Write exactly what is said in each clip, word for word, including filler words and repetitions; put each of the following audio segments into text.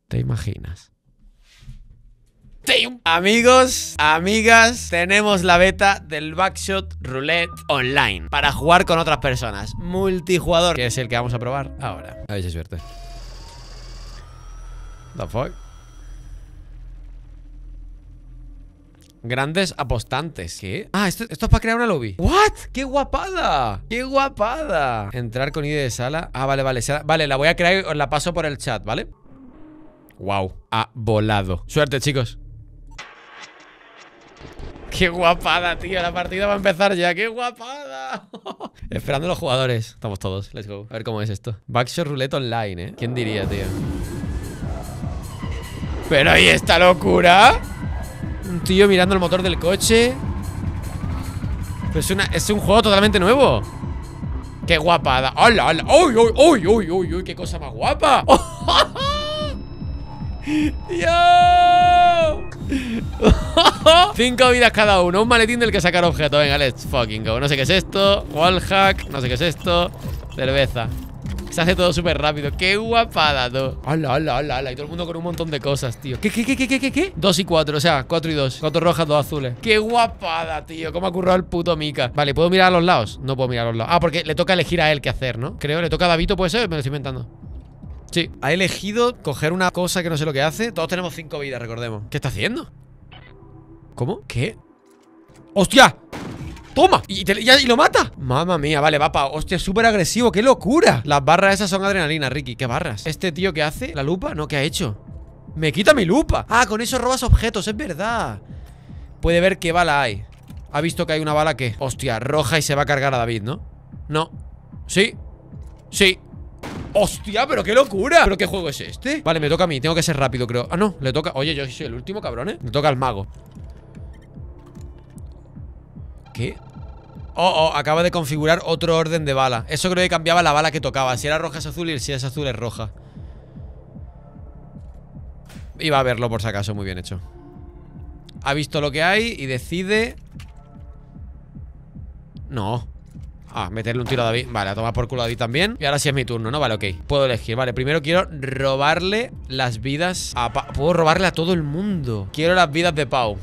¿Te imaginas? Amigos, amigas, tenemos la beta del Backshot Roulette Online para jugar con otras personas. Multijugador, que es el que vamos a probar ahora. A ver si hay suerte. The fuck. Grandes apostantes. ¿Qué? Ah, esto, esto es para crear una lobby. ¿What? ¡Qué guapada! ¡Qué guapada! Entrar con I D de sala. Ah, vale, vale. Vale, la voy a crear y os la paso por el chat, ¿vale? Wow, ha volado. Suerte, chicos. ¡Qué guapada, tío! La partida va a empezar ya. ¡Qué guapada! Esperando a los jugadores. Estamos todos. Let's go. A ver cómo es esto. Backshot Roulette Online, ¿eh? ¿Quién diría, tío? Pero ¿y esta locura? Un tío mirando el motor del coche. Pero es, una, es un juego totalmente nuevo. ¡Qué guapada! ¡Hola, hola! ¡Uy, uy, uy, uy, uy, uy! ¡Qué cosa más guapa! ¡Yo! Cinco vidas cada uno. Un maletín del que sacar objetos. Venga, let's fucking go. No sé qué es esto. Wallhack. No sé qué es esto. Cerveza. Se hace todo súper rápido. ¡Qué guapada, tú! ¡Hala, hala, hala, hala! Y todo el mundo con un montón de cosas, tío. ¿Qué, qué, qué, qué, qué, qué? Dos y cuatro, o sea, cuatro y dos. Cuatro rojas, dos azules. ¡Qué guapada, tío! ¿Cómo ha currado el puto Mika? Vale, ¿puedo mirar a los lados? No puedo mirar a los lados. Ah, porque le toca elegir a él qué hacer, ¿no? Creo, le toca a Davito, ¿puede ser? Me lo estoy inventando. Sí, ha elegido coger una cosa que no sé lo que hace. Todos tenemos cinco vidas, recordemos. ¿Qué está haciendo? ¿Cómo? ¿Qué? ¡Hostia! ¡Toma! ¿Y, te, y, y lo mata? Mamma mía, vale, va pa. Hostia, es súper agresivo, ¡qué locura! Las barras esas son adrenalina, Ricky. ¿Qué barras? ¿Este tío qué hace? ¿La lupa? No, ¿qué ha hecho? ¡Me quita mi lupa! Ah, con eso robas objetos, es verdad. Puede ver qué bala hay. Ha visto que hay una bala que... Hostia, roja y se va a cargar a David, ¿no? No. ¿Sí? Sí. ¡Hostia, pero qué locura! ¿Pero qué juego es este? Vale, me toca a mí, tengo que ser rápido, creo. Ah, no, le toca... Oye, yo soy el último, cabrón, ¿eh? Le toca al mago. ¿Qué? Oh, oh, acaba de configurar otro orden de bala. Eso creo que cambiaba la bala que tocaba. Si era roja es azul y si es azul es roja. Iba a verlo por si acaso, muy bien hecho. Ha visto lo que hay y decide... No. Ah, meterle un tiro a David. Vale, a tomar por culo a David también. Y ahora sí es mi turno, ¿no? Vale, ok. Puedo elegir. Vale, primero quiero robarle las vidas a Pau. Puedo robarle a todo el mundo. Quiero las vidas de Pau.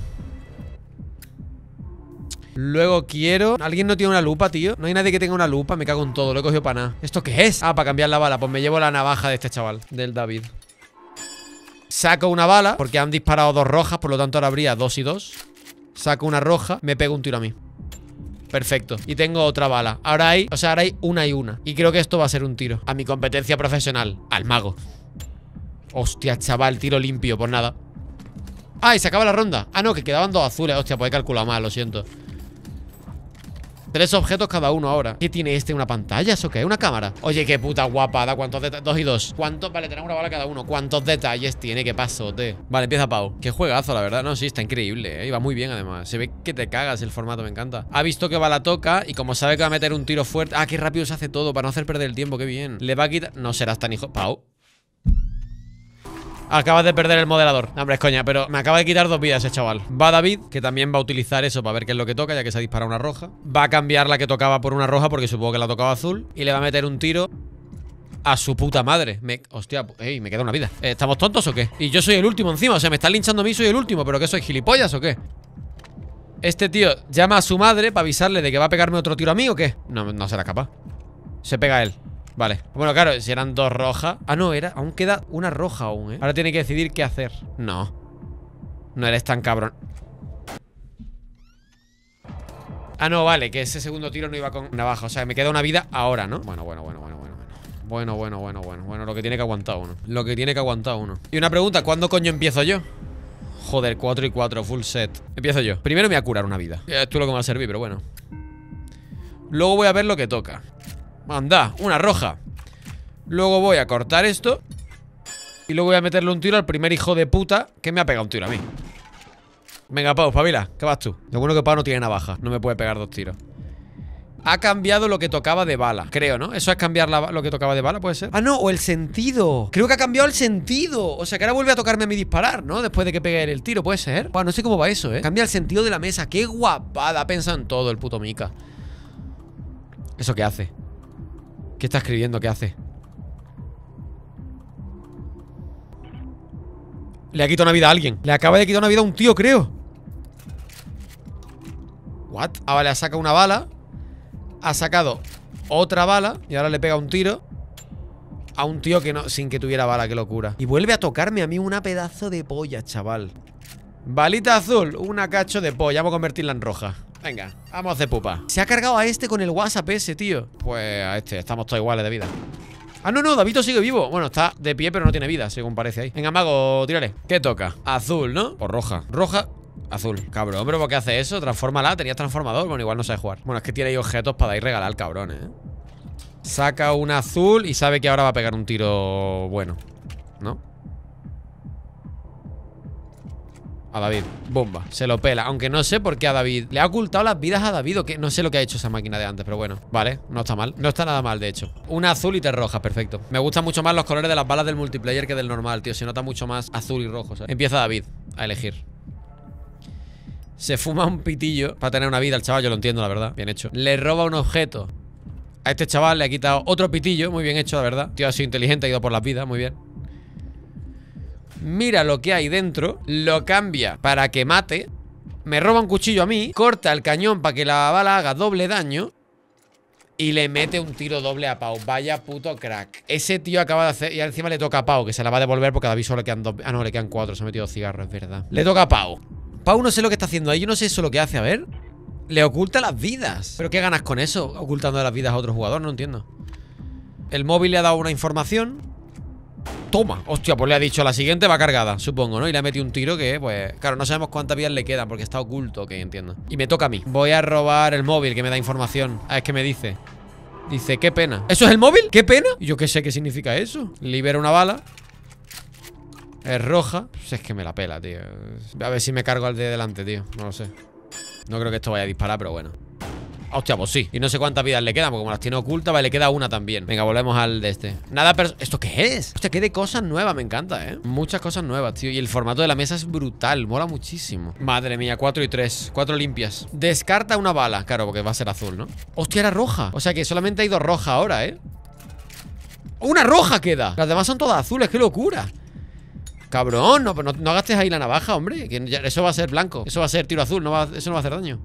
Luego quiero... ¿Alguien no tiene una lupa, tío? No hay nadie que tenga una lupa, me cago en todo, lo he cogido para nada. ¿Esto qué es? Ah, para cambiar la bala. Pues me llevo la navaja de este chaval, del David. Saco una bala, porque han disparado dos rojas, por lo tanto ahora habría dos y dos. Saco una roja, me pego un tiro a mí. Perfecto, y tengo otra bala. Ahora hay, o sea, ahora hay una y una. Y creo que esto va a ser un tiro a mi competencia profesional, al mago. Hostia, chaval, tiro limpio, por nada. Ah, y se acaba la ronda. Ah, no, que quedaban dos azules. Hostia, pues he calculado mal, lo siento. Tres objetos cada uno ahora. ¿Qué tiene este? ¿Una pantalla? ¿Eso qué es? ¿Una cámara? Oye, qué puta guapada. ¿Cuántos detalles? Dos y dos. ¿Cuántos? Vale, tenemos una bala cada uno. ¿Cuántos detalles tiene? ¿Qué pasote? Vale, empieza Pau. Qué juegazo, la verdad. No, sí, está increíble, ¿eh? Y va muy bien, además. Se ve que te cagas el formato, me encanta. Ha visto que bala toca y como sabe que va a meter un tiro fuerte... Ah, qué rápido se hace todo para no hacer perder el tiempo. Qué bien. Le va a quitar... No serás tan hijo... Pau. Acabas de perder el moderador. No, hombre, es coña, pero me acaba de quitar dos vidas ese chaval. Va David, que también va a utilizar eso para ver qué es lo que toca, ya que se ha disparado una roja. Va a cambiar la que tocaba por una roja, porque supongo que la tocaba azul. Y le va a meter un tiro a su puta madre. Me... Hostia, ey, me queda una vida. ¿Estamos tontos o qué? Y yo soy el último encima, o sea, me están linchando a mí, soy el último. ¿Pero qué soy, gilipollas o qué? Este tío llama a su madre para avisarle de que va a pegarme otro tiro a mí o qué. No, no será capaz. Se pega él. Vale, bueno, claro, si eran dos rojas. Ah, no, era, aún queda una roja aún, ¿eh? Ahora tiene que decidir qué hacer. No. No eres tan cabrón. Ah, no, vale, que ese segundo tiro no iba con navaja. O sea, me queda una vida ahora, ¿no? Bueno, bueno, bueno, bueno, bueno, bueno. Bueno, bueno, bueno, bueno. Bueno, lo que tiene que aguantar uno. Lo que tiene que aguantar uno. Y una pregunta, ¿cuándo coño empiezo yo? Joder, cuatro y cuatro, full set. Empiezo yo. Primero me voy a curar una vida. Esto es lo que me va a servir, pero bueno. Luego voy a ver lo que toca. Anda, una roja. Luego voy a cortar esto y luego voy a meterle un tiro al primer hijo de puta que me ha pegado un tiro a mí. Venga, Pau, pabila, ¿qué vas tú? Lo bueno que Pau no tiene navaja, no me puede pegar dos tiros. Ha cambiado lo que tocaba de bala, creo, ¿no? Eso es cambiar la, lo que tocaba de bala, ¿puede ser? Ah, no, o el sentido. Creo que ha cambiado el sentido. O sea, que ahora vuelve a tocarme a mí disparar, ¿no? Después de que pegue el tiro, ¿puede ser? Bueno, no sé cómo va eso, ¿eh? Cambia el sentido de la mesa. Qué guapada, ha pensado en todo el puto Mika. ¿Eso qué hace? ¿Qué está escribiendo? ¿Qué hace? Le ha quitado una vida a alguien. Le acaba de quitar una vida a un tío, creo. What? Ah, vale, ha sacado una bala. Ha sacado otra bala. Y ahora le pega un tiro a un tío que no, sin que tuviera bala, qué locura. Y vuelve a tocarme a mí una pedazo de polla, chaval. Balita azul, una cacho de polla. Vamos a convertirla en roja. Venga, vamos a hacer pupa. Se ha cargado a este con el WhatsApp ese, tío. Pues a este, estamos todos iguales de vida. Ah, no, no, Davito sigue vivo. Bueno, está de pie, pero no tiene vida, según parece ahí. Venga, mago, tírale. ¿Qué toca? Azul, ¿no? O roja. Roja, azul. Cabrón, pero ¿por qué hace eso? Transfórmala, tenías transformador. Bueno, igual no sabe jugar. Bueno, es que tiene ahí objetos para ir regalar, cabrón, ¿eh? Saca un azul y sabe que ahora va a pegar un tiro bueno, ¿no? A David, bomba, se lo pela. Aunque no sé por qué a David. Le ha ocultado las vidas a David o qué. No sé lo que ha hecho esa máquina de antes, pero bueno. Vale, no está mal, no está nada mal, de hecho. Una azul y tres rojas, perfecto. Me gustan mucho más los colores de las balas del multiplayer que del normal, tío. Se nota mucho más azul y rojo, ¿sabes? Empieza David a elegir. Se fuma un pitillo para tener una vida al chaval, yo lo entiendo, la verdad. Bien hecho. Le roba un objeto. A este chaval le ha quitado otro pitillo. Muy bien hecho, la verdad. Tío, ha sido inteligente, ha ido por las vidas, muy bien. Mira lo que hay dentro. Lo cambia para que mate. Me roba un cuchillo a mí. Corta el cañón para que la bala haga doble daño. Y le mete un tiro doble a Pau. Vaya puto crack. Ese tío acaba de hacer. Y encima le toca a Pau, que se la va a devolver porque a David solo le quedan dos. Ah, no, le quedan cuatro. Se ha metido cigarros, es verdad. Le toca a Pau. Pau no sé lo que está haciendo ahí. Yo no sé eso lo que hace, a ver. Le oculta las vidas. ¿Pero qué ganas con eso? Ocultando las vidas a otro jugador, no entiendo. El móvil le ha dado una información. Toma, hostia, pues le ha dicho la siguiente va cargada, supongo, ¿no? Y le ha metido un tiro que, pues, claro, no sabemos cuántas vidas le quedan porque está oculto, ok, entiendo. Y me toca a mí. Voy a robar el móvil que me da información. Ah, es que me dice. Dice, qué pena. ¿Eso es el móvil? ¿Qué pena? Y yo qué sé qué significa eso. Libera una bala. Es roja. Pues es que me la pela, tío. A ver si me cargo al de delante, tío. No lo sé. No creo que esto vaya a disparar, pero bueno. Hostia, pues sí. Y no sé cuántas vidas le quedan, porque como las tiene ocultas, vale, le queda una también. Venga, volvemos al de este. Nada, pero... ¿Esto qué es? Hostia, qué de cosas nuevas, me encanta, ¿eh? Muchas cosas nuevas, tío. Y el formato de la mesa es brutal, mola muchísimo. Madre mía, cuatro y tres. Cuatro limpias. Descarta una bala. Claro, porque va a ser azul, ¿no? Hostia, era roja. O sea que solamente hay dos rojas ahora, ¿eh? ¡Una roja queda! Las demás son todas azules, qué locura. Cabrón, no, no, no gastes ahí la navaja, hombre, que ya, eso va a ser blanco. Eso va a ser tiro azul, no va, eso no va a hacer daño.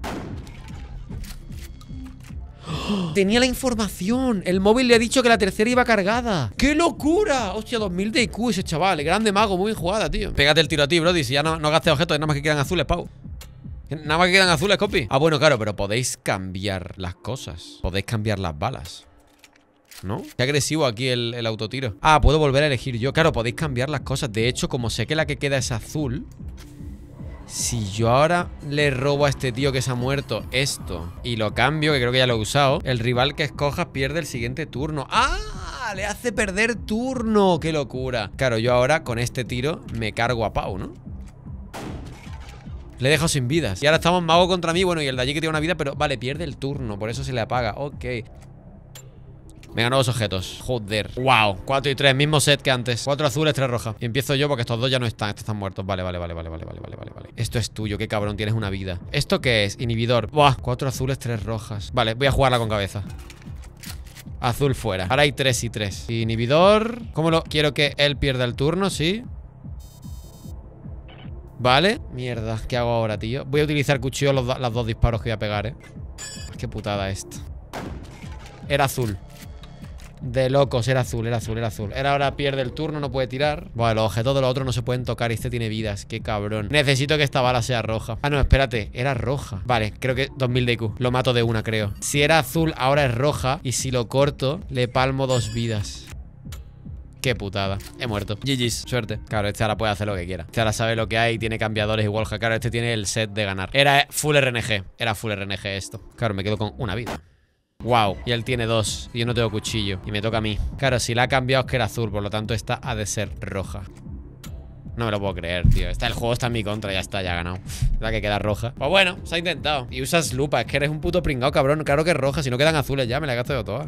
¡Oh! Tenía la información. El móvil le ha dicho que la tercera iba cargada. ¡Qué locura! Hostia, dos mil de I Q ese chaval. Grande mago, muy bien jugada, tío. Pégate el tiro a ti, brody. Si ya no, no gastes objetos, nada más que quedan azules, Pau. Nada más que quedan azules, copy. Ah, bueno, claro, pero podéis cambiar las cosas. Podéis cambiar las balas, ¿no? Qué agresivo aquí el, el autotiro. Ah, puedo volver a elegir yo. Claro, podéis cambiar las cosas. De hecho, como sé que la que queda es azul, si yo ahora le robo a este tío que se ha muerto esto y lo cambio, que creo que ya lo he usado, el rival que escojas pierde el siguiente turno. ¡Ah! Le hace perder turno. ¡Qué locura! Claro, yo ahora con este tiro me cargo a Pau, ¿no? Le dejo sin vidas. Y ahora estamos mago contra mí. Bueno, y el de allí que tiene una vida, pero vale, pierde el turno. Por eso se le apaga. Ok. Venga, nuevos objetos. Joder. Wow. cuatro y tres, mismo set que antes. Cuatro azules, tres rojas. Y empiezo yo porque estos dos ya no están. Estos están muertos. Vale, vale, vale, vale, vale, vale, vale, vale, vale. Esto es tuyo, qué cabrón, tienes una vida. ¿Esto qué es? Inhibidor. Buah. Cuatro azules, tres rojas. Vale, voy a jugarla con cabeza. Azul fuera. Ahora hay tres y tres. Inhibidor. ¿Cómo lo? Quiero que él pierda el turno, sí. Vale. Mierda, ¿qué hago ahora, tío? Voy a utilizar cuchillo los, los dos disparos que voy a pegar, eh. Qué putada esto. Era azul. De locos, era azul, era azul, era azul. Era ahora pierde el turno, no puede tirar. Bueno, los objetos de los otros no se pueden tocar y este tiene vidas, qué cabrón. Necesito que esta bala sea roja. Ah, no, espérate, era roja. Vale, creo que dos mil de I Q. Lo mato de una, creo. Si era azul, ahora es roja. Y si lo corto, le palmo dos vidas. Qué putada, he muerto. G G's, suerte. Claro, este ahora puede hacer lo que quiera. Este ahora sabe lo que hay, tiene cambiadores y wallhack. Claro, este tiene el set de ganar. Era full R N G, era full R N G esto. Claro, me quedo con una vida. Wow, y él tiene dos y yo no tengo cuchillo. Y me toca a mí. Claro, si la ha cambiado es que era azul. Por lo tanto esta ha de ser roja. No me lo puedo creer, tío. Está, el juego está en mi contra, ya está, ya ha ganado. La que queda roja. Pues bueno, se ha intentado. Y usas lupa, es que eres un puto pringao, cabrón. Claro que es roja, si no quedan azules ya, me la he gastado todas.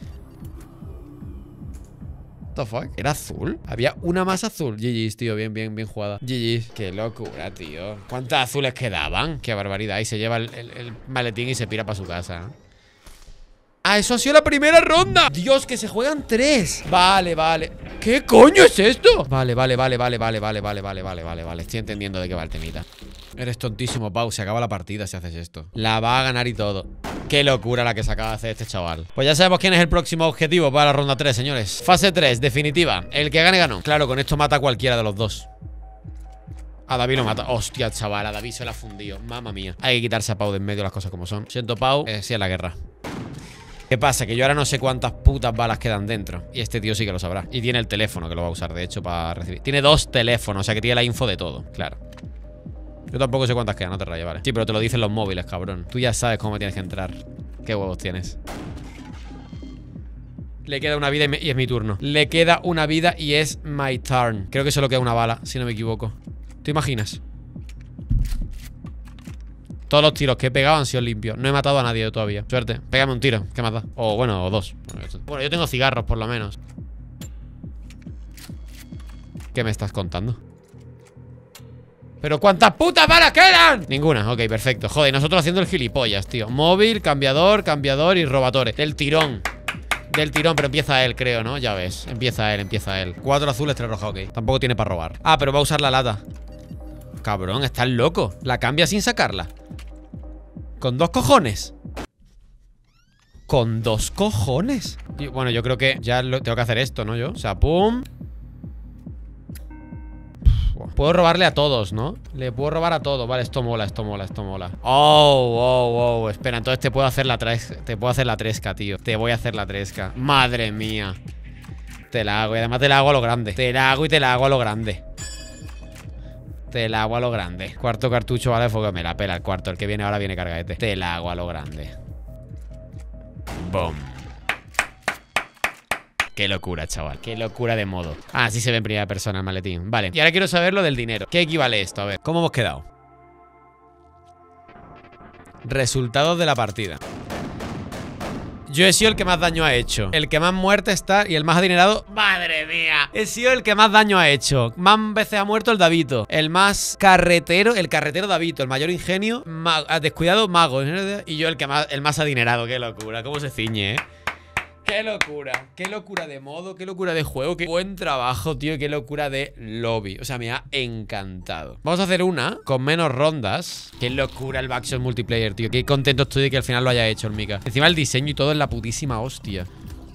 What the fuck? ¿Era azul? Había una más azul. G G's, tío, bien, bien, bien jugada. G G's. Qué locura, tío. ¿Cuántas azules quedaban? Qué barbaridad. Y se lleva el, el, el maletín y se pira para su casa, ¿eh? Ah, eso ha sido la primera ronda. Dios, que se juegan tres. Vale, vale. ¿Qué coño es esto? Vale, vale, vale, vale, vale, vale, vale, vale, vale, vale, vale. Estoy entendiendo de qué va el temita. Eres tontísimo, Pau. Se acaba la partida si haces esto. La va a ganar y todo. Qué locura la que se acaba de hacer este chaval. Pues ya sabemos quién es el próximo objetivo para la ronda tres, señores. Fase tres, definitiva. El que gane, ganó. Claro, con esto mata a cualquiera de los dos. A David lo mata. Hostia, chaval, a David se la ha fundido. Mamma mía. Hay que quitarse a Pau de en medio las cosas como son. Siento, Pau, eh, sí es la guerra. ¿Qué pasa? Que yo ahora no sé cuántas putas balas quedan dentro. Y este tío sí que lo sabrá. Y tiene el teléfono que lo va a usar, de hecho, para recibir. Tiene dos teléfonos, o sea que tiene la info de todo. Claro. Yo tampoco sé cuántas quedan, no te rayes, vale. Sí, pero te lo dicen los móviles, cabrón. Tú ya sabes cómo tienes que entrar. ¿Qué huevos tienes? Le queda una vida y, me, y es mi turno. Le queda una vida y es my turn. Creo que solo queda una bala, si no me equivoco. ¿Te imaginas? Todos los tiros que he pegado han sido limpios. No he matado a nadie todavía. Suerte. Pégame un tiro. ¿Qué más da? O bueno, o dos. Bueno, yo tengo cigarros por lo menos. ¿Qué me estás contando? ¿Pero cuántas putas balas quedan? Ninguna, ok, perfecto. Joder, nosotros haciendo el gilipollas, tío. Móvil, cambiador, cambiador y robatores. Del tirón. Del tirón, pero empieza él, creo, ¿no? Ya ves, empieza él, empieza él. Cuatro azules, tres rojas, ok. Tampoco tiene para robar. Ah, pero va a usar la lata. Cabrón, estás loco. La cambia sin sacarla. Con dos cojones. Con dos cojones. Y, bueno, yo creo que ya lo, tengo que hacer esto, ¿no? Yo, o sea, pum. Puedo robarle a todos, ¿no? Le puedo robar a todos. Vale, esto mola, esto mola, esto mola. Oh, oh, oh. Espera, entonces te puedo hacer la tres. Te puedo hacer la tresca, tío. Te voy a hacer la tresca. Madre mía. Te la hago. Y además te la hago a lo grande. Te la hago y te la hago a lo grande. Te la hago a lo grande. Cuarto cartucho, vale, porque me la pela el cuarto. El que viene ahora viene cargadete. Te la hago a lo grande. Boom. Qué locura, chaval. Qué locura de modo. Ah, sí se ve en primera persona el maletín. Vale. Y ahora quiero saber lo del dinero. ¿Qué equivale esto? A ver, ¿cómo hemos quedado? Resultados de la partida. Yo he sido el que más daño ha hecho. El que más muerte está y el más adinerado. ¡Madre mía! He sido el que más daño ha hecho. Más veces ha muerto el Davito. El más carretero, el carretero Davito. El mayor ingenio, ma descuidado, mago. Y yo el que más, el más adinerado. Qué locura. ¿Cómo se ciñe, eh? Qué locura, qué locura de modo, qué locura de juego, qué buen trabajo, tío, qué locura de lobby. O sea, me ha encantado. Vamos a hacer una con menos rondas. Qué locura el Backshot multiplayer, tío. Qué contento estoy de que al final lo haya hecho el Mika. Encima el diseño y todo es la putísima hostia.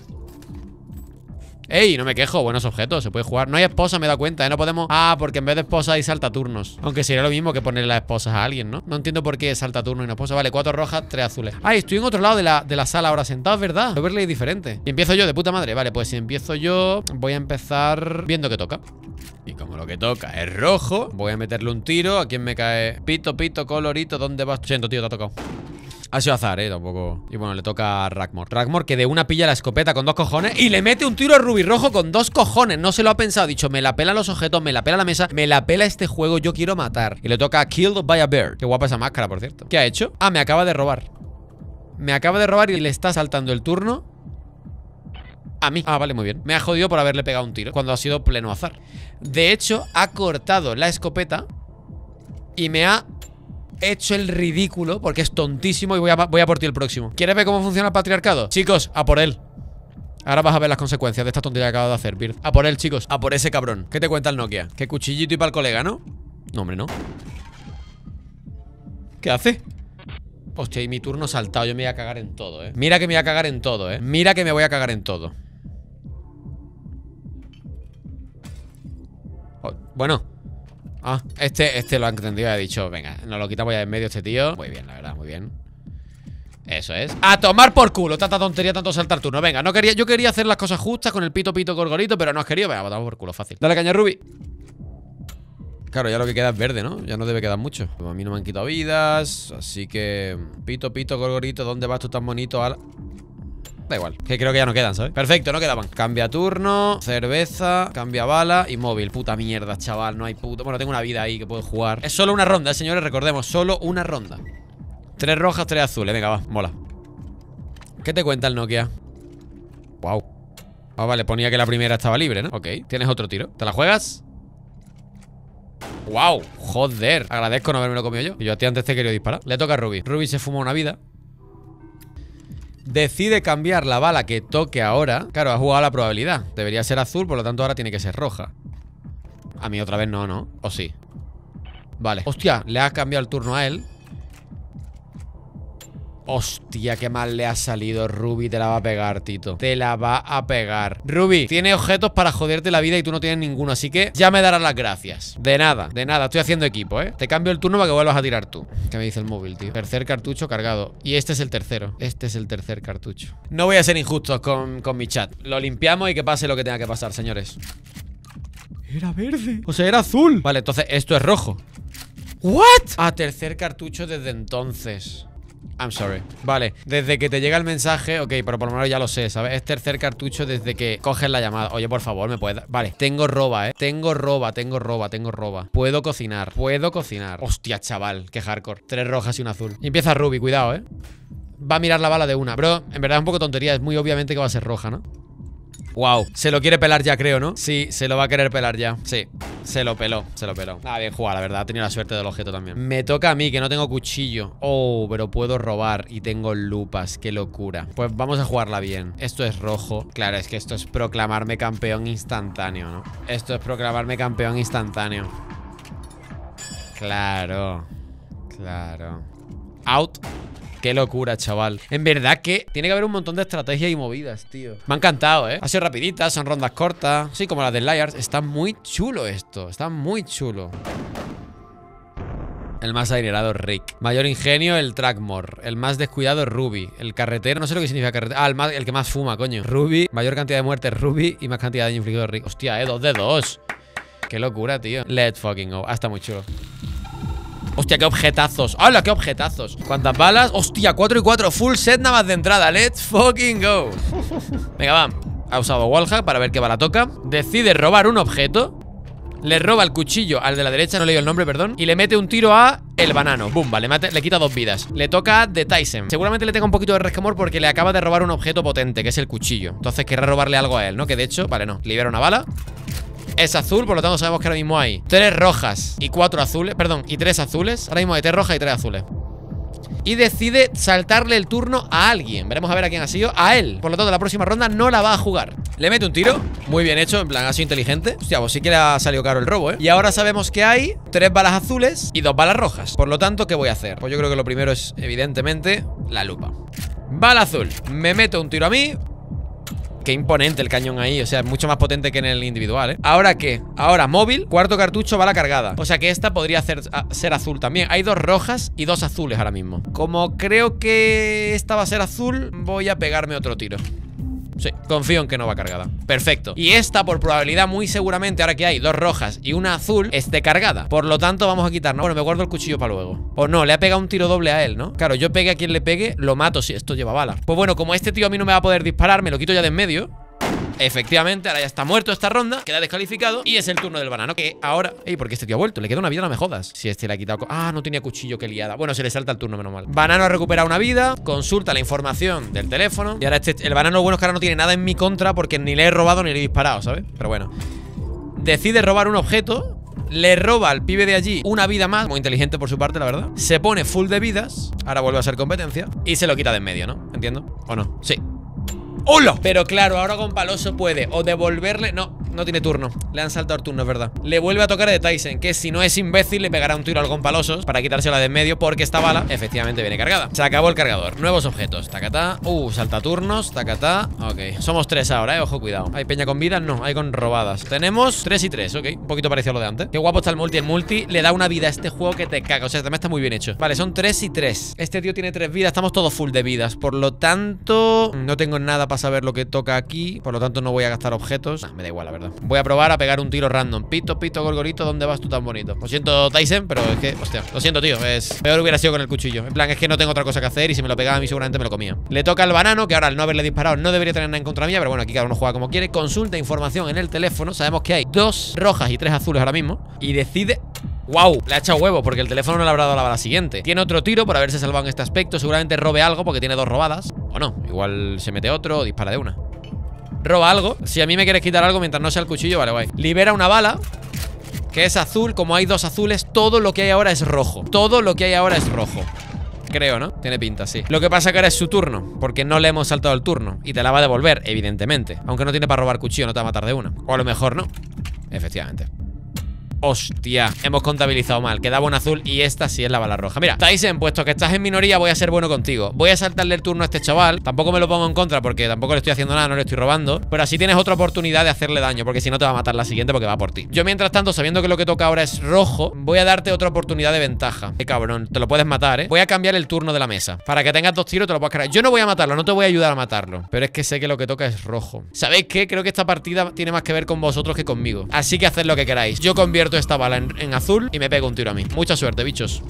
¡Ey! No me quejo, buenos objetos, se puede jugar. No hay esposa, me he dado cuenta, ¿eh? No podemos... Ah, porque en vez de esposa hay saltaturnos. Aunque sería lo mismo que ponerle las esposas a alguien, ¿no? No entiendo por qué saltaturno y una esposa. Vale, cuatro rojas, tres azules. Ay, estoy en otro lado de la, de la sala ahora sentado, es verdad. Overlay diferente. Y empiezo yo, de puta madre. Vale, pues si empiezo yo, voy a empezar viendo qué toca. Y como lo que toca es rojo, voy a meterle un tiro. ¿A quién me cae? Pito, pito, colorito, ¿dónde vas? Siento, tío, te ha tocado. Ha sido azar, eh, tampoco. Y bueno, le toca a Rackmore. Rackmore que de una pilla la escopeta con dos cojones y le mete un tiro a Rubí Rojo con dos cojones. No se lo ha pensado. Ha dicho, me la pela los objetos, me la pela la mesa, me la pela este juego, yo quiero matar. Y le toca a Killed by a Bear. Qué guapa esa máscara, por cierto. ¿Qué ha hecho? Ah, me acaba de robar. Me acaba de robar y le está saltando el turno a mí. Ah, vale, muy bien. Me ha jodido por haberle pegado un tiro cuando ha sido pleno azar. De hecho, ha cortado la escopeta y me ha hecho el ridículo porque es tontísimo y voy a, voy a por ti el próximo. ¿Quieres ver cómo funciona el patriarcado? Chicos, a por él. Ahora vas a ver las consecuencias de esta tontería que acabo de hacer, Bird. A por él, chicos. A por ese cabrón. ¿Qué te cuenta el Nokia? ¿Qué cuchillito y para el colega, no? No, hombre, no. ¿Qué hace? Hostia, y mi turno saltado. Yo me voy a cagar en todo, eh. Mira que me voy a cagar en todo, eh. Mira que me voy a cagar en todo. Oh, bueno. Ah, este, este lo ha entendido y ha dicho, venga, nos lo quitamos ya de en medio este tío. Muy bien, la verdad, muy bien. Eso es. A tomar por culo, tanta tontería, tanto saltar turno. Venga, no quería, yo quería hacer las cosas justas con el pito pito gorgorito, pero no has querido. Venga, botamos por culo, fácil. Dale caña, Ruby. Claro, ya lo que queda es verde, ¿no? Ya no debe quedar mucho. A mí no me han quitado vidas, así que... Pito pito gorgorito, ¿dónde vas tú tan bonito? Al... Da igual, que creo que ya no quedan, ¿sabes? Perfecto, no quedaban. Cambia turno, cerveza, cambia bala y móvil. Puta mierda, chaval, no hay puto. Bueno, tengo una vida ahí que puedo jugar. Es solo una ronda, ¿eh, señores? Recordemos, solo una ronda. Tres rojas, tres azules, venga, va, mola. ¿Qué te cuenta el Nokia? Wow. Ah, vale, ponía que la primera estaba libre, ¿no? Ok, tienes otro tiro. ¿Te la juegas? Wow, joder. Agradezco no haberme lo comido yo. Y yo a ti antes te he querido disparar. Le toca a Ruby. Ruby se fuma una vida. Decide cambiar la bala que toque ahora. Claro, ha jugado la probabilidad. Debería ser azul, por lo tanto ahora tiene que ser roja. A mí otra vez no, ¿no? ¿O sí? Vale. Hostia, le ha cambiado el turno a él. Hostia, qué mal le ha salido. Ruby te la va a pegar, Tito. Te la va a pegar. Ruby, tiene objetos para joderte la vida y tú no tienes ninguno, así que ya me darás las gracias. De nada, de nada, estoy haciendo equipo, ¿eh? Te cambio el turno para que vuelvas a tirar tú. ¿Qué me dice el móvil, tío? Tercer cartucho cargado. Y este es el tercero. Este es el tercer cartucho. No voy a ser injusto con, con mi chat. Lo limpiamos y que pase lo que tenga que pasar, señores. Era verde. O sea, era azul. Vale, entonces esto es rojo. ¿What? Ah, tercer cartucho desde entonces. I'm sorry. Vale, desde que te llega el mensaje. Ok, pero por lo menos ya lo sé, ¿sabes? Es tercer cartucho desde que coges la llamada. Oye, por favor, ¿me puedes dar? Vale, tengo roba, ¿eh? Tengo roba, tengo roba, tengo roba. Puedo cocinar, puedo cocinar. Hostia, chaval, qué hardcore. Tres rojas y un azul. Y empieza Ruby, cuidado, ¿eh? Va a mirar la bala de una. Bro, en verdad es un poco tontería. Es muy obviamente que va a ser roja, ¿no? Wow, se lo quiere pelar ya, creo, ¿no? Sí, se lo va a querer pelar ya. Sí, se lo peló, se lo peló. Ah, bien jugado, la verdad, ha tenido la suerte del objeto también. Me toca a mí, que no tengo cuchillo. Oh, pero puedo robar y tengo lupas, qué locura. Pues vamos a jugarla bien. Esto es rojo. Claro, es que esto es proclamarme campeón instantáneo, ¿no? Esto es proclamarme campeón instantáneo. Claro. Claro. Out. Qué locura, chaval. En verdad que tiene que haber un montón de estrategias y movidas, tío. Me ha encantado, ¿eh? Ha sido rapidita, son rondas cortas. Sí, como las de Liars. Está muy chulo esto. Está muy chulo. El más adinerado, Rick. Mayor ingenio, el Trackmore. El más descuidado, Ruby. El carretero, no sé lo que significa carretero. Ah, el, más, el que más fuma, coño. Ruby. Mayor cantidad de muertes, Ruby. Y más cantidad de daño infligido, Rick. Hostia, eh, dos de dos. Qué locura, tío. Let's fucking go. Ah, está muy chulo. Hostia, qué objetazos. ¡Hala, qué objetazos! ¿Cuántas balas? Hostia, cuatro y cuatro. Full set nada más de entrada. Let's fucking go. Venga, va. Ha usado wallhack para ver qué bala toca. Decide robar un objeto. Le roba el cuchillo al de la derecha, no le digo el nombre, perdón. Y le mete un tiro a el banano. Bumba, le, mate, le quita dos vidas. Le toca a The Tyson. Seguramente le tenga un poquito de resquemor porque le acaba de robar un objeto potente, que es el cuchillo. Entonces querrá robarle algo a él, ¿no? Que de hecho, vale, no. Libera una bala. Es azul, por lo tanto sabemos que ahora mismo hay tres rojas y cuatro azules. Perdón, y tres azules. Ahora mismo hay tres rojas y tres azules. Y decide saltarle el turno a alguien. Veremos a ver a quién ha sido. A él. Por lo tanto, la próxima ronda no la va a jugar. Le mete un tiro. Muy bien hecho, en plan, ha sido inteligente. Hostia, pues sí que le ha salido caro el robo, ¿eh? Y ahora sabemos que hay tres balas azules y dos balas rojas. Por lo tanto, ¿qué voy a hacer? Pues yo creo que lo primero es, evidentemente, la lupa. Bala azul. Me meto un tiro a mí. Qué imponente el cañón ahí, o sea, mucho más potente que en el individual, ¿eh? ¿Ahora qué? Ahora móvil, cuarto cartucho, bala cargada. O sea que esta podría hacer, a, ser azul también. Hay dos rojas y dos azules ahora mismo. Como creo que esta va a ser azul, voy a pegarme otro tiro. Sí, confío en que no va cargada. Perfecto. Y esta, por probabilidad, muy seguramente, ahora que hay dos rojas y una azul, esté cargada. Por lo tanto, vamos a quitarnos. Bueno, me guardo el cuchillo para luego. O no, le ha pegado un tiro doble a él, ¿no? Claro, yo pegue a quien le pegue, lo mato si esto lleva bala. Pues bueno, como este tío a mí no me va a poder disparar, me lo quito ya de en medio. Efectivamente, ahora ya está muerto esta ronda. Queda descalificado. Y es el turno del banano. Que ahora... Ey, ¿por qué este tío ha vuelto? Le queda una vida, no me jodas. Si este le ha quitado... Ah, no tenía cuchillo, qué liada. Bueno, se le salta el turno, menos mal. Banano ha recuperado una vida. Consulta la información del teléfono. Y ahora este... El banano lo bueno es que ahora no tiene nada en mi contra porque ni le he robado ni le he disparado, ¿sabes? Pero bueno. Decide robar un objeto. Le roba al pibe de allí una vida más. Muy inteligente por su parte, la verdad. Se pone full de vidas. Ahora vuelve a ser competencia. Y se lo quita de en medio, ¿no? ¿Entiendo? ¿O no? Sí. ¡Hola! Pero claro, ahora Gonpaloso puede o devolverle... No, no tiene turno. Le han saltado el turno, es verdad. Le vuelve a tocar a The Tyson, que si no es imbécil le pegará un tiro al Gonpalosos para quitársela de en medio porque esta bala efectivamente viene cargada. Se acabó el cargador. Nuevos objetos. Tacatá. Uh, saltaturnos. Tacatá. Ok. Somos tres ahora, eh. Ojo, cuidado. ¿Hay peña con vidas? No, hay con robadas. Tenemos tres y tres, ok. Un poquito parecido a lo de antes. Qué guapo está el multi. El multi le da una vida a este juego que te caga. O sea, también está muy bien hecho. Vale, son tres y tres. Este tío tiene tres vidas. Estamos todos full de vidas. Por lo tanto, no tengo nada para saber lo que toca aquí. Por lo tanto, no voy a gastar objetos. Nah, me da igual, la verdad. Voy a probar a pegar un tiro random. Pito, pito, gorgorito, ¿dónde vas tú tan bonito? Lo siento, Tyson, pero es que, hostia, lo siento, tío. Es peor hubiera sido con el cuchillo. En plan, es que no tengo otra cosa que hacer y si me lo pegaba a mí seguramente me lo comía. Le toca al banano, que ahora al no haberle disparado no debería tener nada en contra mía, pero bueno, aquí cada uno juega como quiere. Consulta información en el teléfono. Sabemos que hay dos rojas y tres azules ahora mismo. Y decide... ¡Wow! Le ha echado huevo porque el teléfono no le habrá dado la bala siguiente. Tiene otro tiro por haberse salvado en este aspecto. Seguramente robe algo porque tiene dos robadas. O no, igual se mete otro o dispara de una. Roba algo. Si a mí me quieres quitar algo mientras no sea el cuchillo, vale, guay. Libera una bala que es azul. Como hay dos azules, todo lo que hay ahora es rojo. Todo lo que hay ahora es rojo. Creo, ¿no? Tiene pinta, sí. Lo que pasa que ahora es su turno, porque no le hemos saltado el turno. Y te la va a devolver, evidentemente. Aunque no tiene para robar cuchillo, no te va a matar de una. O a lo mejor no. Efectivamente. Hostia, hemos contabilizado mal. Quedaba un azul y esta sí es la bala roja. Mira, Tyson, puesto que estás en minoría, voy a ser bueno contigo. Voy a saltarle el turno a este chaval. Tampoco me lo pongo en contra porque tampoco le estoy haciendo nada, no le estoy robando. Pero así tienes otra oportunidad de hacerle daño, porque si no te va a matar la siguiente porque va por ti. Yo, mientras tanto, sabiendo que lo que toca ahora es rojo, voy a darte otra oportunidad de ventaja. Qué cabrón, te lo puedes matar, ¿eh? Voy a cambiar el turno de la mesa. Para que tengas dos tiros te lo puedas cargar. Yo no voy a matarlo, no te voy a ayudar a matarlo. Pero es que sé que lo que toca es rojo. ¿Sabéis qué? Creo que esta partida tiene más que ver con vosotros que conmigo. Así que haced lo que queráis. Yo convierto esta bala en, en azul y me pego un tiro a mí. Mucha suerte, bichos.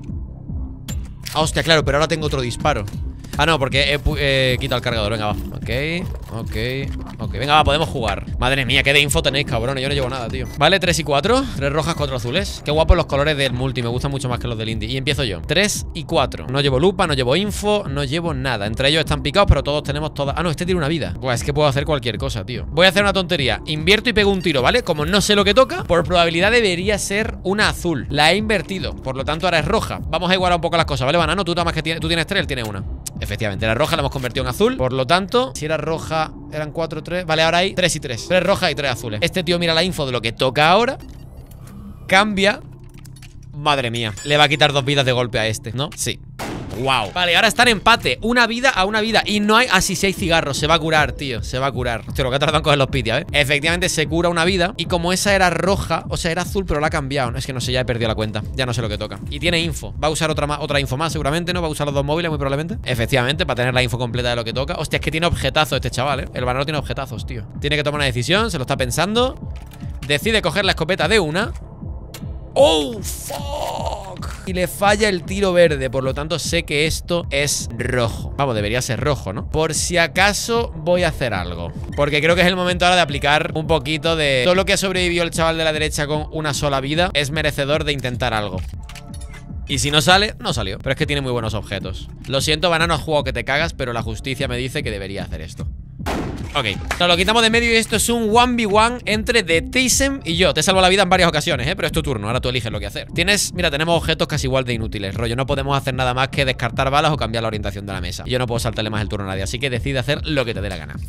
Ah, hostia, claro, pero ahora tengo otro disparo. Ah, no, porque he eh, quitado el cargador. Venga, va. Ok, ok, ok. Venga, va, podemos jugar. Madre mía, qué de info tenéis, cabrones. Yo no llevo nada, tío. Vale, tres y cuatro. Tres rojas, cuatro azules. Qué guapos los colores del multi. Me gustan mucho más que los del indie. Y empiezo yo. Tres y cuatro. No llevo lupa, no llevo info, no llevo nada. Entre ellos están picados, pero todos tenemos todas. Ah, no, este tiene una vida. Pues es que puedo hacer cualquier cosa, tío. Voy a hacer una tontería. Invierto y pego un tiro, ¿vale? Como no sé lo que toca, por probabilidad debería ser una azul. La he invertido. Por lo tanto, ahora es roja. Vamos a igualar un poco las cosas, ¿vale, banano? Tú, más que tienes, tú tienes tres, él tiene una. Efectivamente, la roja la hemos convertido en azul. Por lo tanto, si era roja, eran cuatro, tres. Vale, ahora hay tres y tres. Tres rojas y tres azules. Este tío mira la info de lo que toca ahora. Cambia. Madre mía, le va a quitar dos vidas de golpe a este, ¿no? Sí. Wow. Vale, ahora está en empate. Una vida a una vida. Y no hay... Ah, sí, sí hay cigarros. Se va a curar, tío. Se va a curar. Hostia, lo que ha tardado en coger los pitias, ¿eh? Efectivamente, se cura una vida. Y como esa era roja, o sea, era azul, pero la ha cambiado. Es que no sé, ya he perdido la cuenta. Ya no sé lo que toca. Y tiene info. Va a usar otra, más, otra info más, seguramente, ¿no? Va a usar los dos móviles, muy probablemente. Efectivamente, para tener la info completa de lo que toca. Hostia, es que tiene objetazos este chaval, ¿eh? El banano tiene objetazos, tío. Tiene que tomar una decisión. Se lo está pensando. Decide coger la escopeta de una. ¡Oh, fuck! Y le falla el tiro verde. Por lo tanto, sé que esto es rojo. Vamos, debería ser rojo, ¿no? Por si acaso voy a hacer algo. Porque creo que es el momento ahora de aplicar un poquito de... Todo lo que sobrevivió el chaval de la derecha con una sola vida es merecedor de intentar algo. Y si no sale, no salió. Pero es que tiene muy buenos objetos. Lo siento, banano, has jugado que te cagas, pero la justicia me dice que debería hacer esto. Ok, nos lo quitamos de medio y esto es un uno ve uno entre The Tyson y yo. Te salvo la vida en varias ocasiones, ¿eh? Pero es tu turno, ahora tú eliges lo que hacer. Tienes, mira, tenemos objetos casi igual de inútiles. Rollo, no podemos hacer nada más que descartar balas o cambiar la orientación de la mesa. Y yo no puedo saltarle más el turno a nadie, así que decide hacer lo que te dé la gana.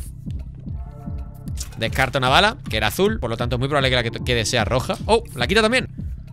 Descarta una bala, que era azul, por lo tanto es muy probable que la que quede sea roja. Oh, la quita también.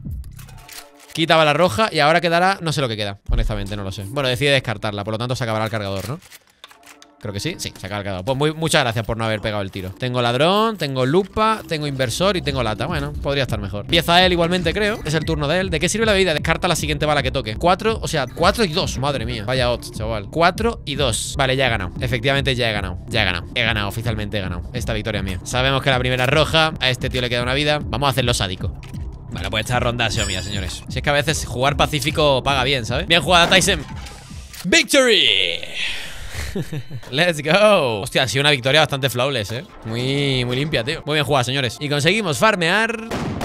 Quita bala roja y ahora quedará... No sé lo que queda, honestamente, no lo sé. Bueno, decide descartarla, por lo tanto se acabará el cargador, ¿no? Creo que sí, sí, se acaba el cargador. Pues muy, muchas gracias por no haber pegado el tiro. Tengo ladrón, tengo lupa, tengo inversor y tengo lata. Bueno, podría estar mejor. Empieza él igualmente, creo. Es el turno de él. ¿De qué sirve la bebida? Descarta la siguiente bala que toque. Cuatro, o sea, cuatro y dos. Madre mía, vaya odds, chaval. Cuatro y dos. Vale, ya he ganado. Efectivamente ya he ganado. Ya he ganado. He ganado, oficialmente he ganado. Esta victoria es mía. Sabemos que la primera es roja. A este tío le queda una vida. Vamos a hacerlo sádico. Vale, pues esta ronda ha sido mía, señores. Si es que a veces jugar pacífico paga bien, ¿sabes? Bien jugada, Tyson. ¡Victory! Let's go. Hostia, ha sido una victoria bastante flawless, eh. Muy, muy limpia, tío. Muy bien jugada, señores. Y conseguimos farmear.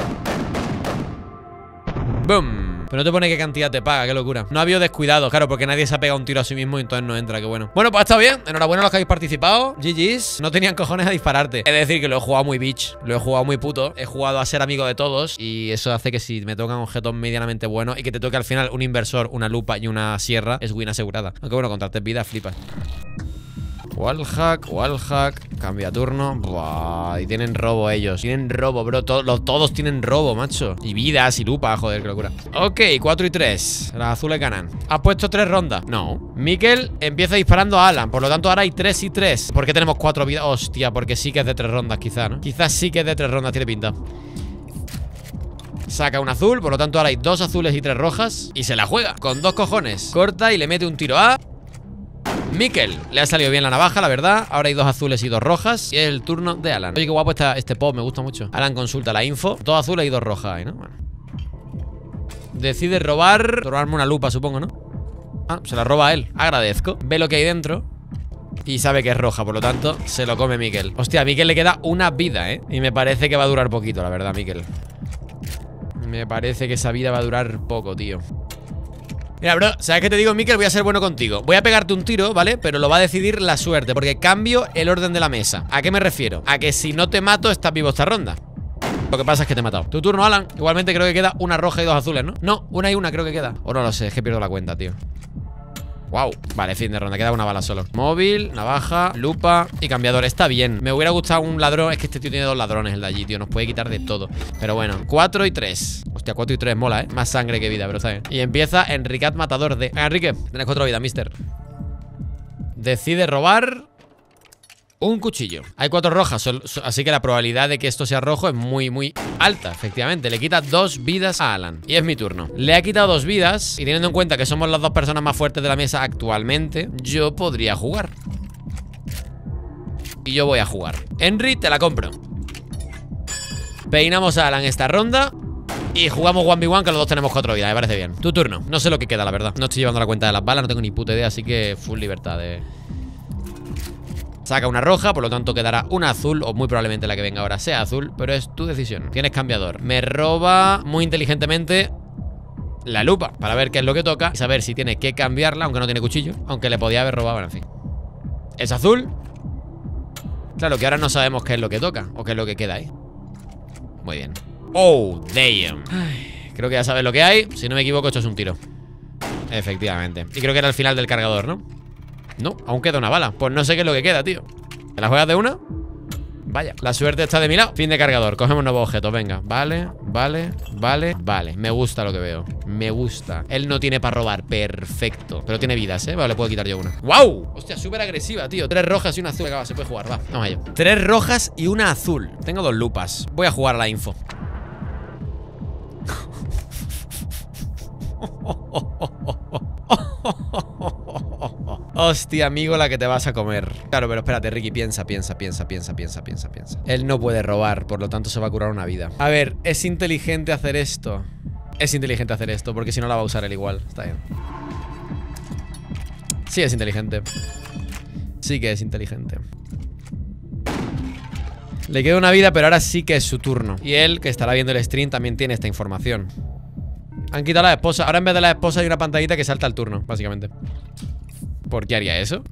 Boom. Pero no te pone qué cantidad te paga, qué locura. No ha habido descuidado, claro, porque nadie se ha pegado un tiro a sí mismo y entonces no entra, qué bueno. Bueno, pues ha estado bien. Enhorabuena a los que habéis participado. G G's. No tenían cojones a dispararte. Es decir, que lo he jugado muy bitch. Lo he jugado muy puto. He jugado a ser amigo de todos. Y eso hace que si me tocan objetos medianamente buenos y que te toque al final un inversor, una lupa y una sierra, es win asegurada. Aunque bueno, contra tres vidas, flipas. Wallhack, wallhack. Cambia turno. Buah, y tienen robo ellos. Tienen robo, bro. Todos, los, todos tienen robo, macho. Y vidas y lupa, joder, qué locura. Ok, cuatro y tres. Las azules ganan. ¿Has puesto tres rondas? No. Mikel empieza disparando a Alan. Por lo tanto, ahora hay tres y tres. ¿Por qué tenemos cuatro vidas? Hostia, porque sí que es de tres rondas, quizá, ¿no? Quizás sí que es de tres rondas, tiene pinta. Saca un azul, por lo tanto ahora hay dos azules y tres rojas. Y se la juega, con dos cojones. Corta y le mete un tiro a... Mikel, le ha salido bien la navaja, la verdad. Ahora hay dos azules y dos rojas. Y es el turno de Alan. Oye, qué guapo está este pop, me gusta mucho. Alan consulta la info. Dos azules y dos rojas ahí, ¿no? Bueno. Decide robar. Robarme una lupa, supongo, ¿no? Ah, se la roba a él. Agradezco. Ve lo que hay dentro. Y sabe que es roja, por lo tanto, se lo come Mikel. Hostia, a Mikel le queda una vida, ¿eh? Y me parece que va a durar poquito, la verdad, Mikel. Me parece que esa vida va a durar poco, tío. Mira, bro, ¿sabes qué te digo, Mikel? Voy a ser bueno contigo. Voy a pegarte un tiro, ¿vale? Pero lo va a decidir la suerte, porque cambio el orden de la mesa. ¿A qué me refiero? A que si no te mato, estás vivo esta ronda. Lo que pasa es que te he matado. Tu turno, Alan. Igualmente creo que queda una roja y dos azules, ¿no? No, una y una creo que queda. O no lo sé, es que pierdo la cuenta, tío. Wow, vale, fin de ronda, queda una bala solo. Móvil, navaja, lupa y cambiador. Está bien, me hubiera gustado un ladrón. Es que este tío tiene dos ladrones, el de allí, tío. Nos puede quitar de todo. Pero bueno, cuatro y tres. Hostia, cuatro y tres mola, ¿eh? Más sangre que vida, pero está bien. Y empieza Enricat Matador de... Venga, Enrique, tienes cuatro vidas, mister. Decide robar un cuchillo. Hay cuatro rojas, así que la probabilidad de que esto sea rojo es muy, muy alta. Efectivamente, le quita dos vidas a Alan. Y es mi turno. Le ha quitado dos vidas. Y teniendo en cuenta que somos las dos personas más fuertes de la mesa actualmente, yo podría jugar. Y yo voy a jugar. Henry, te la compro. Peinamos a Alan esta ronda y jugamos uno contra uno, que los dos tenemos cuatro vidas. Me parece bien. Tu turno. No sé lo que queda, la verdad. No estoy llevando la cuenta de las balas, no tengo ni puta idea, así que full libertad de... Saca una roja, por lo tanto quedará una azul, o muy probablemente la que venga ahora sea azul, pero es tu decisión. Tienes cambiador. Me roba muy inteligentemente la lupa para ver qué es lo que toca y saber si tiene que cambiarla, aunque no tiene cuchillo, aunque le podía haber robado, bueno, en fin. Es azul. Claro que ahora no sabemos qué es lo que toca o qué es lo que queda ahí. Muy bien. Oh, damn. Ay, creo que ya sabes lo que hay. Si no me equivoco, esto es un tiro. Efectivamente. Y creo que era el final del cargador, ¿no? No, aún queda una bala. Pues no sé qué es lo que queda, tío. ¿Te la juegas de una? Vaya, la suerte está de mi lado. Fin de cargador, cogemos nuevos objetos, venga. Vale, vale, vale, vale. Me gusta lo que veo, me gusta. Él no tiene para robar, perfecto. Pero tiene vidas, ¿eh? Vale, le puedo quitar yo una. ¡Wow! Hostia, súper agresiva, tío. Tres rojas y una azul. Venga, va, se puede jugar, va, vamos allá. Tres rojas y una azul. Tengo dos lupas. Voy a jugar a la info. Hostia, amigo, la que te vas a comer. Claro, pero espérate, Ricky, piensa, piensa, piensa, piensa, piensa, piensa, piensa. Él no puede robar, por lo tanto se va a curar una vida. A ver, ¿es inteligente hacer esto? Es inteligente hacer esto, porque si no la va a usar él igual. Está bien. Sí, es inteligente. Sí que es inteligente. Le queda una vida, pero ahora sí que es su turno. Y él, que estará viendo el stream, también tiene esta información. Han quitado a la esposa. Ahora en vez de la esposa hay una pantallita que salta al turno, básicamente. ¿Por qué haría eso?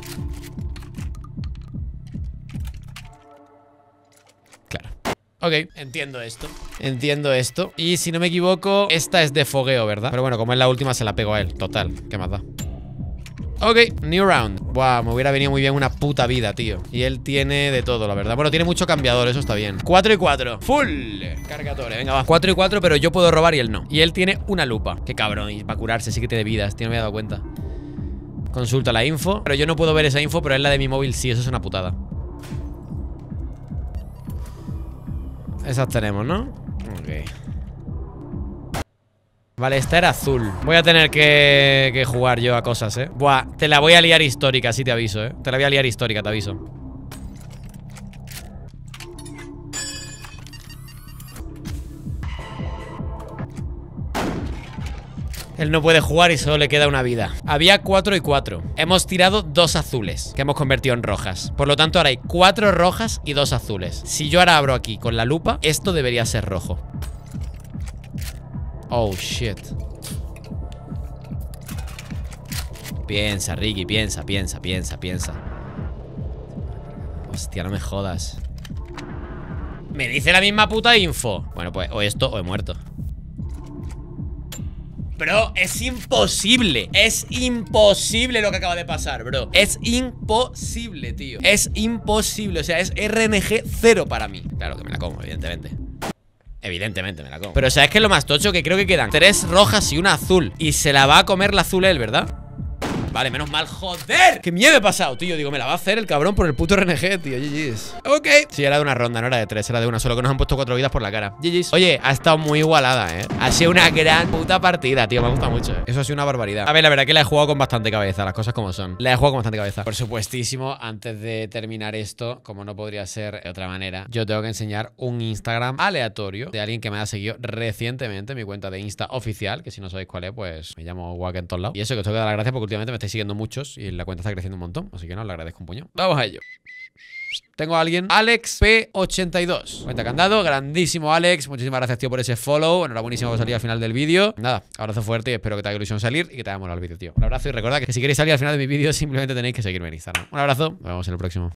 Claro. Ok, entiendo esto. Entiendo esto. Y si no me equivoco, esta es de fogueo, ¿verdad? Pero bueno, como es la última, se la pego a él. Total, ¿qué más da? Ok, new round. Buah, me hubiera venido muy bien una puta vida, tío. Y él tiene de todo, la verdad. Bueno, tiene mucho cambiador, eso está bien. Cuatro y cuatro. Full cargadores, venga, va. Cuatro y cuatro, pero yo puedo robar y él no. Y él tiene una lupa. Qué cabrón, y va a curarse, sí que tiene vidas. Tío, no me he dado cuenta. Consulta la info. Pero yo no puedo ver esa info, pero es la de mi móvil, sí, eso es una putada. Esas tenemos, ¿no? Ok. Vale, esta era azul. Voy a tener que, que jugar yo a cosas, ¿eh? Buah, te la voy a liar histórica, sí te aviso, ¿eh? Te la voy a liar histórica, te aviso. Él no puede jugar y solo le queda una vida. Había cuatro y cuatro. Hemos tirado dos azules, que hemos convertido en rojas. Por lo tanto, ahora hay cuatro rojas y dos azules. Si yo ahora abro aquí con la lupa, esto debería ser rojo. Oh, shit. Piensa, Ricky, piensa, piensa, piensa, piensa. Hostia, no me jodas. Me dice la misma puta info. Bueno, pues o esto o he muerto. Bro, es imposible. Es imposible lo que acaba de pasar, bro. Es imposible, tío. Es imposible, o sea, es R N G cero para mí. Claro que me la como, evidentemente. Evidentemente me la como. Pero ¿sabes qué es lo más tocho? Que creo que quedan tres rojas y una azul. Y se la va a comer la azul él, ¿verdad? Vale, menos mal, joder. ¡Qué miedo he pasado, tío! Digo, me la va a hacer el cabrón por el puto R N G, tío. G G's. Ok. Sí, era de una ronda, no era de tres, era de una. Solo que nos han puesto cuatro vidas por la cara. G G's. Oye, ha estado muy igualada, ¿eh? Ha sido una gran puta partida, tío. Me gusta mucho, ¿eh? Eso ha sido una barbaridad. A ver, la verdad que la he jugado con bastante cabeza. Las cosas como son. La he jugado con bastante cabeza. Por supuestísimo, antes de terminar esto, como no podría ser de otra manera, yo tengo que enseñar un Instagram aleatorio de alguien que me ha seguido recientemente. Mi cuenta de Insta oficial, que si no sabéis cuál es, pues me llamo Wack en todos lados. Y eso, que os tengo que dar las gracias porque últimamente me estáis siguiendo muchos y la cuenta está creciendo un montón, así que no, le agradezco un puño. Vamos a ello. Tengo a alguien, Alex P ochenta y dos. Cuenta candado, grandísimo Alex. Muchísimas gracias, tío, por ese follow. Enhorabuenísimo por salir al final del vídeo. Nada, abrazo fuerte y espero que te haga ilusión salir y que te haya molado el vídeo, tío. Un abrazo y recordad que si queréis salir al final de mi vídeo simplemente tenéis que seguirme en Instagram. Un abrazo, nos vemos en el próximo.